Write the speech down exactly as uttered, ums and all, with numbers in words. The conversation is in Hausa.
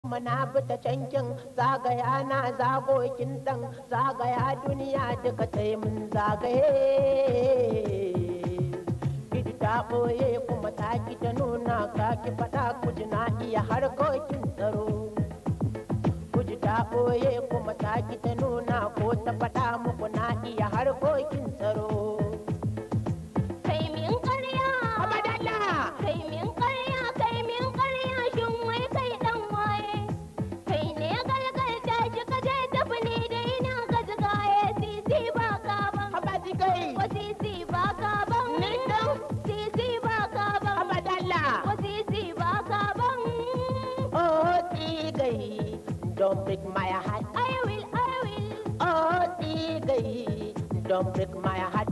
mana fita cankin zagaya na zagokin dan zagaya duniya duka sai mun zagaye Kiji ta ɓoye kuma ta ki ta nuna ka ki faɗa kuji na iya harkokin tsaro Kuji ta ɓoye kuma ta ki ta nuna ko ta faɗa muku na iya harkokin tsaro Don't break my heart. I will, I will. Oh, Tigay, don't break my heart.